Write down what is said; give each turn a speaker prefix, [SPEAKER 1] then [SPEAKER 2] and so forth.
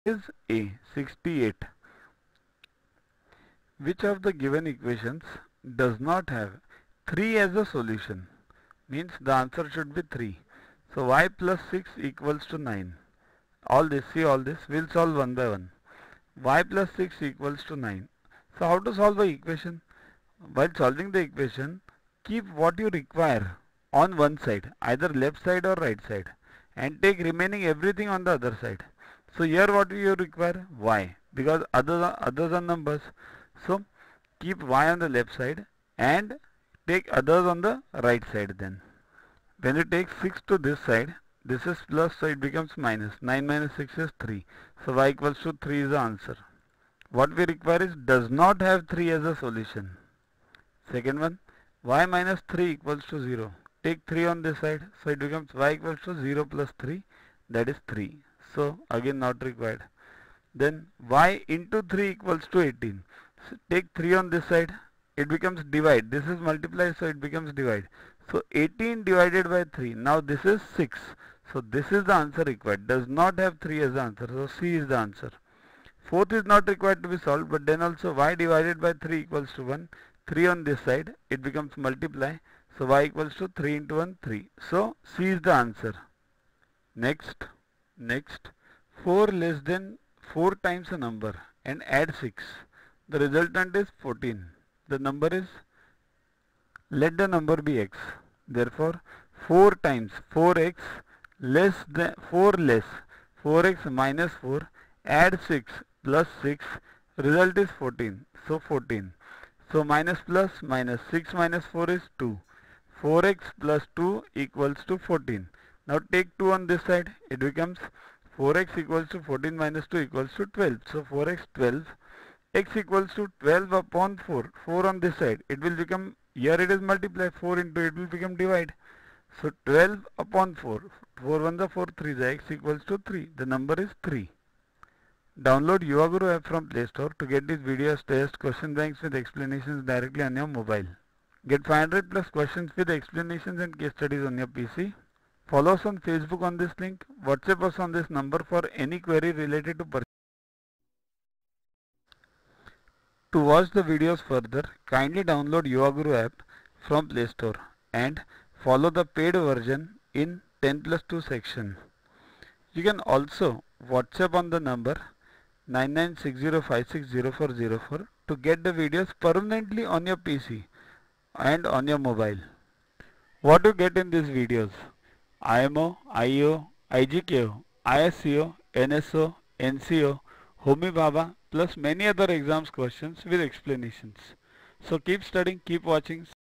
[SPEAKER 1] is A 68. Which of the given equations does not have 3 as a solution? Means the answer should be 3. So y plus 6 equals to 9. All this, see all this, we'll solve one by one. Y plus 6 equals to 9. So how to solve the equation? While solving the equation, keep what you require on one side, either left side or right side, and take remaining everything on the other side. So here what do you require? Y, because others are numbers. So keep y on the left side and take others on the right side then. When you take 6 to this side, this is plus, so it becomes minus. 9 minus 6 is 3. So y equals to 3 is the answer. What we require is does not have 3 as a solution. Second one, y minus 3 equals to 0. Take 3 on this side, so it becomes y equals to 0 plus 3, that is 3. So again not required. Then y into 3 equals to 18. So take 3 on this side, it becomes divide. This is multiply, so it becomes divide. So 18 divided by 3. Now this is 6. So this is the answer required. Does not have 3 as the answer. So C is the answer. Fourth is not required to be solved, but then also y divided by 3 equals to 1. 3 on this side, it becomes multiply. So y equals to 3 into 1, 3. So C is the answer. Next, 4 less than 4 times a number and add 6. The resultant is 14. The number is, let the number be x. Therefore, 4 times 4x less than 4 less 4x minus 4 add 6 plus 6, result is 14. So 14. So minus plus minus 6 minus 4 is 2. 4x plus 2 equals to 14. Now take 2 on this side, it becomes 4x equals to 14 minus 2 equals to 12. So 4x 12, x equals to 12 upon 4. 4 on this side, it will become, here it is multiply, 4 into it will become divide. So 12 upon 4, 4 1 the 4 3, the x equals to 3. The number is 3. Download Yuva Guru app from Play Store to get these videos, tests, question banks with explanations directly on your mobile. Get 500 plus questions with explanations and case studies on your PC. Follow us on Facebook on this link. WhatsApp us on this number for any query related to purchase. To watch the videos further, kindly download Yuva Guru app from Play Store and follow the paid version in 10+2 section. You can also WhatsApp on the number 9960560404 to get the videos permanently on your PC and on your mobile. What you get in these videos? IMO, IEO, IGKO, ISCO, NSO, NCO, Homi Baba plus many other exams questions with explanations. So keep studying, keep watching.